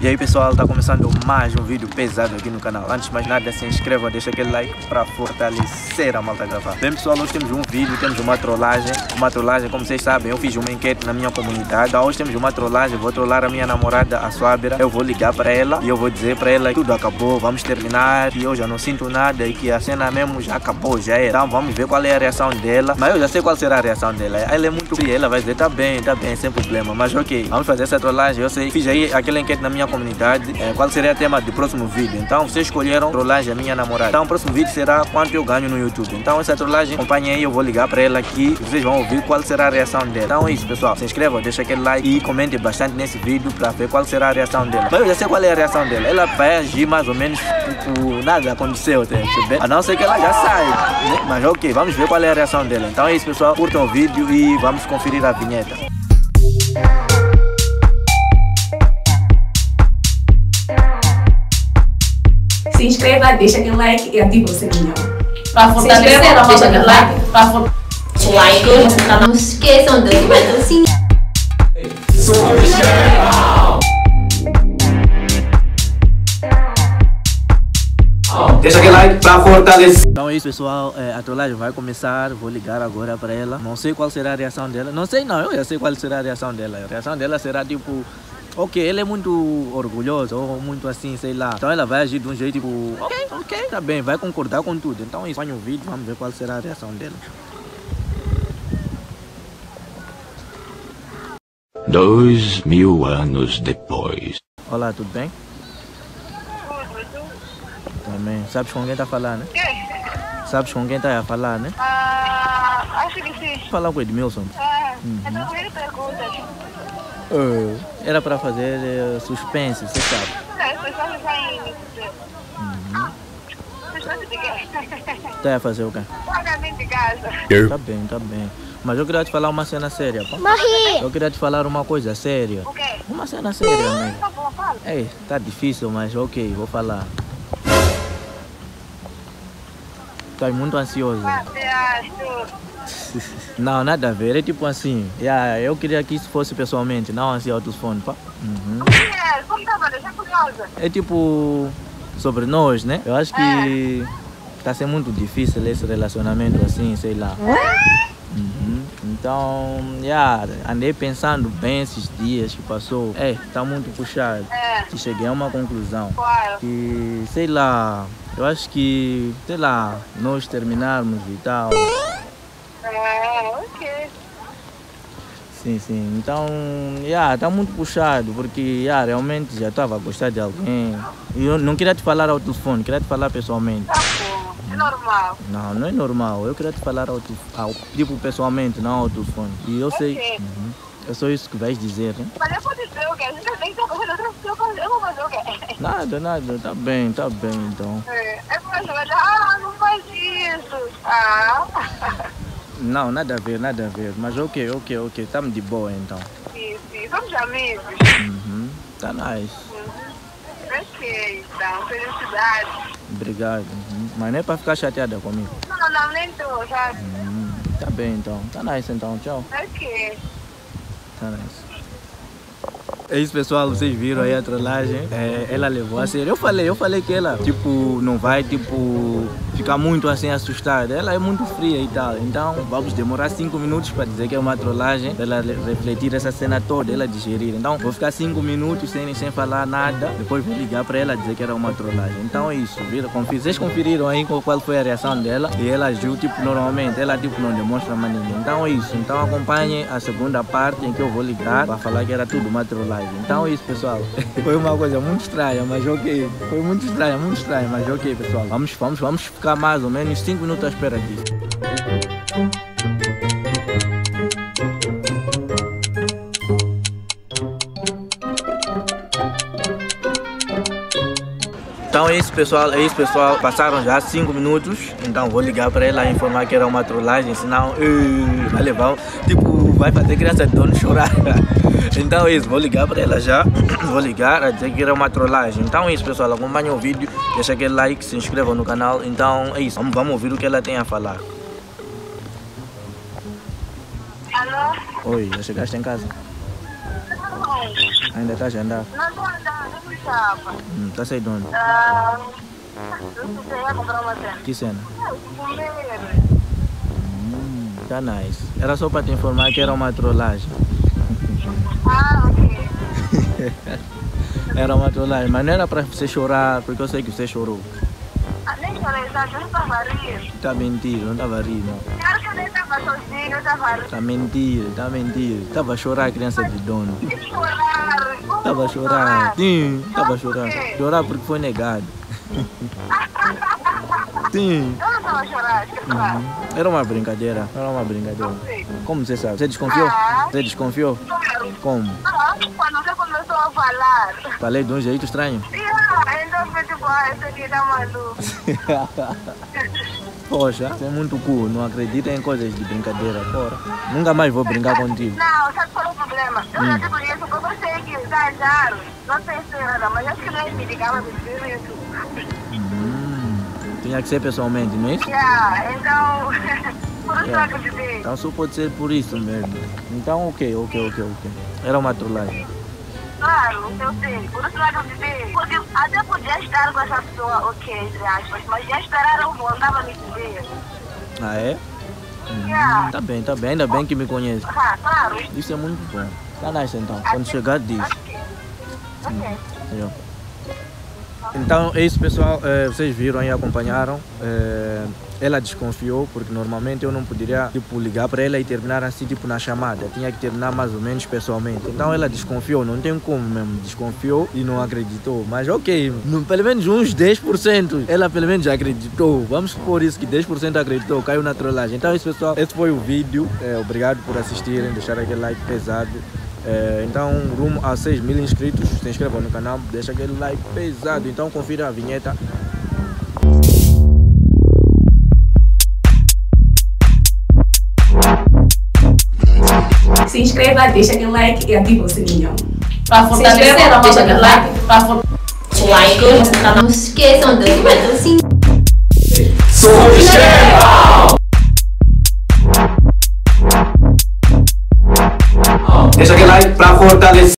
E aí pessoal, tá começando mais um vídeo pesado aqui no canal. Antes de mais nada, se inscreva, deixa aquele like para fortalecer a malta gravar. Bem pessoal, hoje temos um vídeo, temos uma trollagem. Uma trollagem, como vocês sabem, eu fiz uma enquete na minha comunidade. Então hoje temos uma trollagem, vou trollar a minha namorada, a Swabira. Eu vou ligar para ela e eu vou dizer para ela que tudo acabou, vamos terminar, que eu já não sinto nada e que a cena mesmo já acabou, já é. Então vamos ver qual é a reação dela. Mas eu já sei qual será a reação dela. Ela é muito fria, ela vai dizer, tá bem, sem problema. Mas ok, vamos fazer essa trollagem. Eu sei, fiz aí aquela enquete na minha comunidade, qual seria o tema do próximo vídeo. Então vocês escolheram trollagem a minha namorada. Então o próximo vídeo será quanto eu ganho no YouTube. Então essa trollagem, acompanhem aí, eu vou ligar para ela aqui e vocês vão ouvir qual será a reação dela. Então é isso pessoal, se inscrevam, deixa aquele like e comentem bastante nesse vídeo para ver qual será a reação dela. Mas eu já sei qual é a reação dela. Ela vai agir mais ou menos tipo, nada aconteceu, tá percebendo? A não ser que ela já sai, né? Mas ok, vamos ver qual é a reação dela. Então é isso pessoal, curtam o vídeo e vamos conferir a vinheta. Se inscreva, deixa aquele like e ativa o sininho. Para fortalecer a malta de like, para like, não se esqueçam de ativar o sininho. Deixa aquele like para fortalecer. Então é isso pessoal, a trollagem vai começar, vou ligar agora para ela. Não sei qual será a reação dela, não sei não, eu já sei qual será a reação dela. A reação dela será tipo, ok, ele é muito orgulhoso ou muito assim, sei lá. Então ela vai agir de um jeito tipo, ok, tá bem, vai concordar com tudo. Então isso, põe o vídeo, vamos ver qual será a reação dela. 2000 anos depois. Olá, tudo bem? Também. Sabes com quem tá falando, né? Sabes com quem tá a falar, né? Acho que sim. Falar com o Edmilson. Então ele pergunta. Era para fazer suspense, você sabe. As pessoas saem. Suspense de quê? Tá a fazer o quê? Pagamento de casa. Tá bem, tá bem. Mas eu queria te falar uma cena séria, pá. Morri! Eu queria te falar uma coisa séria. O quê? Uma cena séria, né? Por favor, fala. Ei, tá difícil, mas ok, vou falar. Tá muito ansioso. Não, nada a ver, é tipo assim. Eu queria que isso fosse pessoalmente, não assim ao telefone, pá. Como tá, mano? Já curiosa. É tipo sobre nós, né? Eu acho que tá sendo muito difícil esse relacionamento assim, sei lá. Então, andei pensando bem esses dias que passou. Tá muito puxado. E cheguei a uma conclusão. Claro. Que, sei lá, eu acho que, sei lá, nós terminarmos e tal. Ok. Sim. Então, tá muito puxado, porque realmente já estava a gostar de alguém. E eu não queria te falar ao telefone, queria te falar pessoalmente. Tá bom. É normal. Não é normal. Eu queria te falar tipo pessoalmente, não ao telefone. E eu sei. É só isso que vais dizer, né? Mas eu vou dizer o quê? A gente tem que estar correndo outra pessoa, eu vou fazer o quê? Nada. Tá bem então. É pra jogar, não faz isso. Não, nada a ver. Mas ok. Estamos de boa então. Sim. Somos amigos. Tá nice. Ok, então. Felicidade. Obrigado. Mas não é para ficar chateada comigo. Não, nem tô, sabe? Tá bem então. Tá nice então. Tchau. Ok. Tá nice. É isso pessoal, vocês viram aí a trollagem. Ela levou a sério. Eu falei que ela tipo não vai tipo ficar muito assim assustada. Ela é muito fria e tal. Então vamos demorar 5 minutos para dizer que é uma trollagem, para ela refletir essa cena toda, ela digerir. Então vou ficar 5 minutos sem falar nada. Depois vou ligar para ela dizer que era uma trollagem. Então é isso, viram? Vocês conferiram aí qual foi a reação dela. E ela agiu tipo normalmente, ela tipo não demonstra mais ninguém. Então é isso. Então acompanhem a segunda parte em que eu vou ligar para falar que era tudo uma trollagem. Então é isso pessoal, foi uma coisa muito estranha, mas ok, foi muito estranha, mas ok pessoal, vamos ficar mais ou menos 5 minutos à espera disso. Então é isso pessoal, passaram já 5 minutos, então vou ligar para ela e informar que era uma trollagem, senão vai levar, tipo, vai fazer criança de dono chorar. Então é isso, vou ligar para ela já, vou ligar a dizer que era uma trollagem. Então é isso pessoal, acompanhem o vídeo, deixa aquele like, se inscrevam no canal. Então é isso, vamos ouvir o que ela tem a falar. Alô? Oi, já chegaste em casa? Ainda estás a andar? Não tô andando. chapa. Tá sei de onde? Eu ia comprar uma cena. Que cena? Comer. Tá nice. Era só para te informar que era uma trollagem. Ah, ok. Era uma trollagem, mas não era para você chorar, porque eu sei que você chorou. Nem chorei, sabe? Eu não estava a rir. Tá mentindo, não estava a rir, não. Claro que eu nem estava sozinho, eu estava a rir. Tá mentindo. Tava a chorar a criança de dono. Chorar. Tava a chorar. Sim, tava a chorar. Chorar porque foi negado. Sim. Eu não estava a chorar, chorar. Era uma brincadeira. Como você sabe? Você desconfiou? Você desconfiou? Como? Quando você começou a falar. Falei de um jeito estranho. Então foi tipo, esse aqui tá maluco. Poxa, você é muito cool, não acredita em coisas de brincadeira, porra. Nunca mais vou brincar contigo. Não, sabe qual é o problema? Eu já te conheço, porque eu sei que está caro. Não sei se era, mas acho que não é me ligava me dizer isso. Tinha que ser pessoalmente, não é isso? Então, por isso eu acreditei. Então só pode ser por isso mesmo. Então ok. Era uma trollagem. Claro, eu sei, por isso eu acreditei. Porque até podia estar com essa pessoa, ok, entre aspas, mas já esperaram voltar a me dizer. Ah, é? Tá bem, ainda bem que me conhece. Claro. Isso é muito bom. Tá nice então, quando chegar diz. Ok. Então é isso, pessoal, vocês viram e acompanharam. Ela desconfiou, porque normalmente eu não poderia tipo, ligar para ela e terminar assim tipo na chamada. Tinha que terminar mais ou menos pessoalmente. Então ela desconfiou, não tem como mesmo. Desconfiou e não acreditou. Mas ok, pelo menos uns 10%. Ela pelo menos já acreditou. Vamos supor isso, que 10% acreditou, caiu na trollagem. Então é isso, pessoal, esse foi o vídeo. Obrigado por assistirem, deixar aquele like pesado. Então, rumo a 6.000 inscritos, se inscrevam no canal, deixa aquele like pesado. Então confira a vinheta. Se inscreva, deixa aquele like e ativa o sininho. Para fortalecer a malta aquele like. Para fortalecer o like. Não se esqueçam de ativar o sininho. Subscreve!